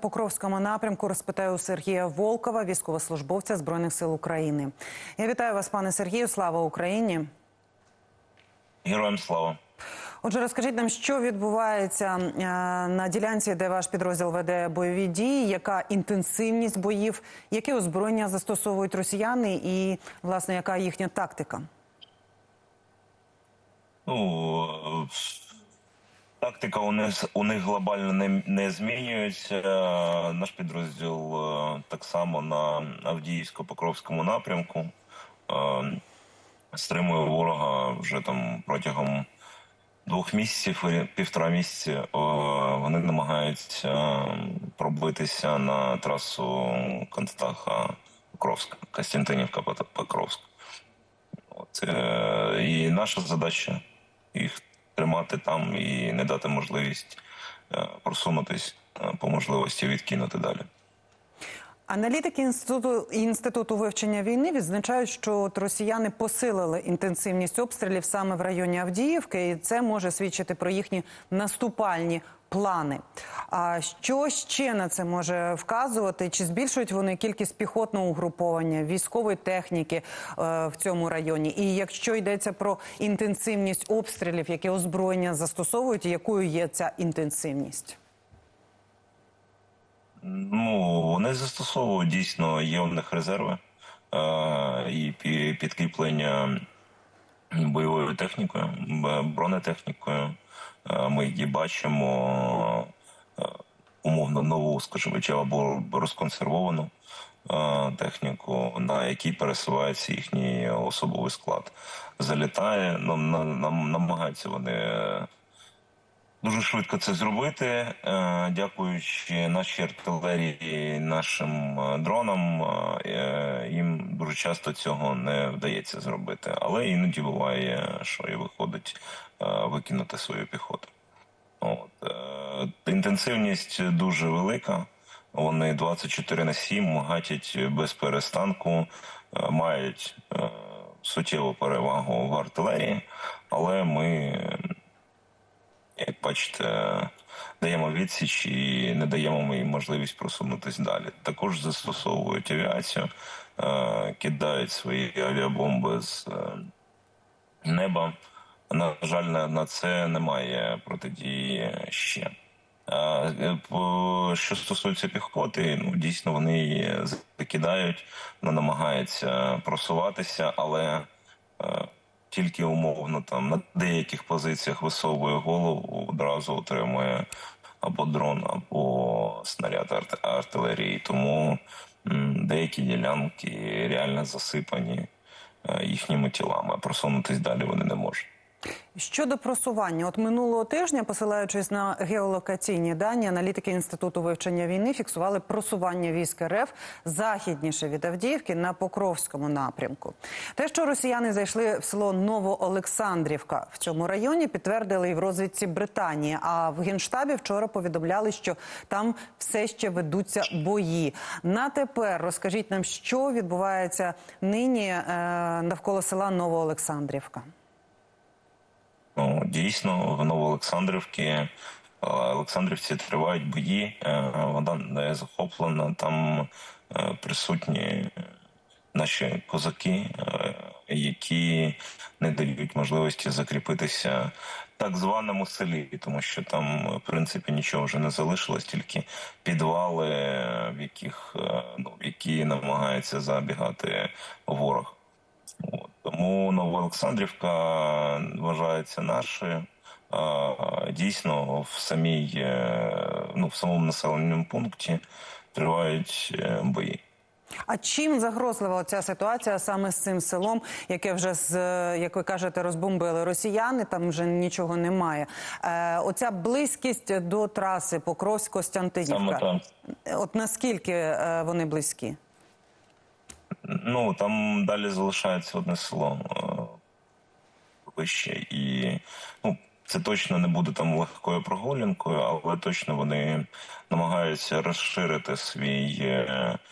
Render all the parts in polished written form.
Покровському напрямку розпитаю у Сергія Волкова, військовослужбовця Збройних сил України. Я вітаю вас, пане Сергію. Слава Україні! Героям слава! Отже, розкажіть нам, що відбувається на ділянці, де ваш підрозділ веде бойові дії, яка інтенсивність боїв, які озброєння застосовують росіяни і, власне, яка їхня тактика? Тактика у них глобально не змінюється. Наш підрозділ так само на Авдіївсько-Покровському напрямку стримує ворога вже там протягом 2 місяців, 1,5 місяці. Вони намагаються пробитися на трасу Констаха-Покровська, Костянтинівка-Покровська. І наша задача їх тримати там і не дати можливість просунутись, по можливості відкинути далі. Аналітики Інституту вивчення війни відзначають, що росіяни посилили інтенсивність обстрілів саме в районі Авдіївки, і це може свідчити про їхні наступальні плани. А що ще на це може вказувати? Чи збільшують вони кількість піхотного угруповання, військової техніки в цьому районі? І якщо йдеться про інтенсивність обстрілів, яке озброєння застосовують, і якою є ця інтенсивність? Вони застосовують, дійсно, є у них резерви і підкріплення бойовою технікою, бронетехнікою. Ми її бачимо умовно нову, скажімо, або розконсервовану техніку, на якій пересувається їхній особовий склад. Залітає, намагаються вони дуже швидко це зробити, дякуючи нашій артилерії, нашим дронам. Їм дуже часто цього не вдається зробити. Але іноді буває, що і виходить викинути свою піхоту. Інтенсивність дуже велика. Вони 24/7 гатять без перестанку, мають суттєву перевагу в артилерії, але ми, як бачите, даємо відсіч і не даємо їм можливість просунутися далі. Також застосовують авіацію, кидають свої авіабомби з неба. На жаль, на це немає протидії ще. Що стосується піхоти, дійсно вони її закидають, вона намагається просуватися, але тільки умовно там на деяких позиціях висовує голову, одразу отримує або дрон, або снаряд артилерії. Тому деякі ділянки реально засипані їхніми тілами, а просунутись далі вони не можуть. Щодо просування, минулого тижня, посилаючись на геолокаційні дані, аналітики Інституту вивчення війни фіксували просування військ РФ західніше від Авдіївки на Покровському напрямку. Те, що росіяни зайшли в село Новоолександрівка в цьому районі, підтвердили і в розвідці Британії. А в Генштабі вчора повідомляли, що там все ще ведуться бої. На тепер розкажіть нам, що відбувається нині навколо села Новоолександрівка. Дійсно, в Новоолександрівці тривають бої, вона не захоплена, там присутні наші козаки, які не дають можливості закріпитися так званому селі, тому що там, в принципі, нічого вже не залишилось, тільки підвали, в які намагається забігати ворог. Тому Новоолександрівка вважається нашою. Дійсно, в самому населеному пункті тривають бої. А чим загрозлива ця ситуація саме з цим селом, яке вже, як ви кажете, розбомбили росіяни, там вже нічого немає? Оця близькість до траси Покровськ-Костянтинівка, наскільки вони близькі? Там далі залишається одне село вище, і це точно не буде там легкою прогулянкою, але точно вони намагаються розширити свій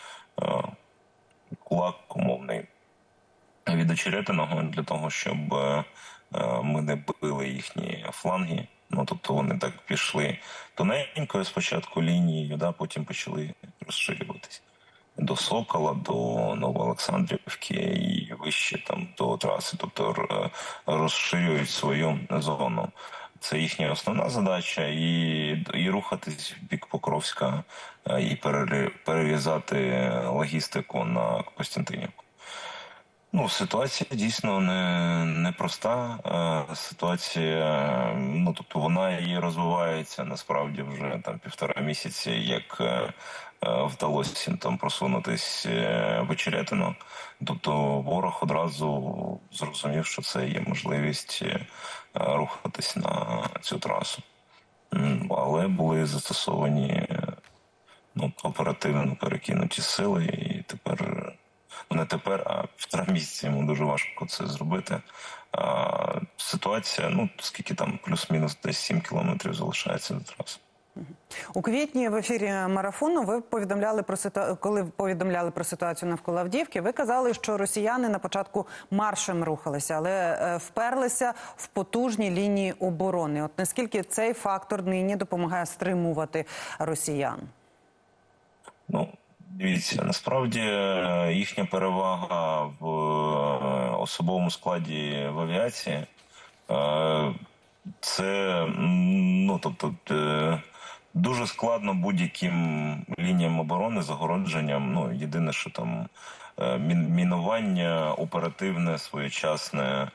кулак умовний від очеретиного для того, щоб ми не били їхні фланги Ну, тобто вони так пішли тоненькою спочатку лінією, да, потім почали розширюватись до Сокола, до Новоолександрівки і вище там до траси, тобто розширюють свою зону. Це їхня основна задача, і рухатись в бік Покровська, і перерізати логістику на Костянтинівку. Ну, ситуація дійсно непроста. Ситуація, ну тобто вона і розвивається насправді вже там 1,5 місяці, як вдалося їм там просунутись в Очеретино. Тобто ворог одразу зрозумів, що це є можливість рухатись на цю трасу. Але були застосовані оперативно перекинуті сили, і тепер. Не тепер, а 1,5 місяці йому дуже важко це зробити. Ситуація, ну, скільки там, плюс-мінус десь 7 кілометрів залишається до траси. У квітні в ефірі марафону ви повідомляли коли повідомляли про ситуацію навколо Авдіївки, ви казали, що росіяни на початку маршем рухалися, але вперлися в потужні лінії оборони. От наскільки цей фактор нині допомагає стримувати росіян? Ну, дивіться, насправді їхня перевага в особовому складі в авіації це, ну, тобто, дуже складно будь-яким лініям оборони, загородженням. Ну, єдине, що там мінування, оперативне, своєчасне,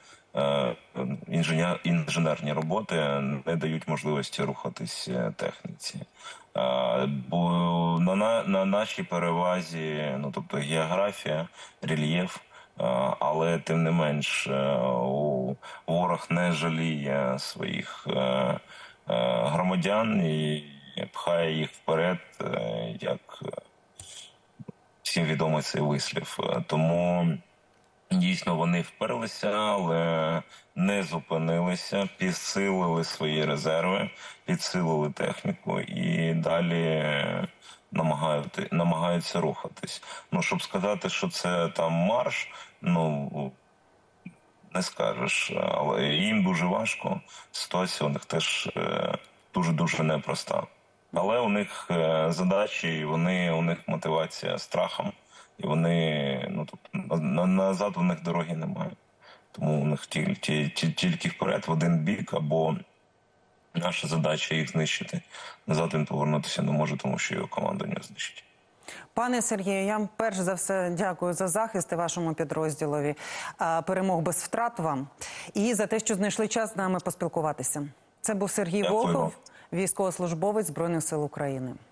інженерні роботи не дають можливості рухатись техніці. Бо на нашій перевазі, ну тобто географія, рельєф, але тим не менш ворог не жаліє своїх громадян і пхає їх вперед, як всім відомий цей вислів. Тому дійсно вони вперлися, але не зупинилися, підсилили свої резерви, підсилили техніку і далі намагаються рухатись. Ну, щоб сказати, що це там марш, ну, не скажеш, але їм дуже важко. Ситуація у них теж дуже-дуже непроста. Але у них задачі, у них мотивація страхом. І вони, ну, тобто, назад у них дороги немає. Тому у них тільки вперед в один бік, або наша задача їх знищити. Назад він повернутися не може, тому що його команда не знищить. Пане Сергію, я вам перш за все дякую за захист і вашому підрозділові. Перемог без втрат вам. І за те, що знайшли час з нами поспілкуватися. Це був Сергій Волков, військовослужбовець Збройних сил України.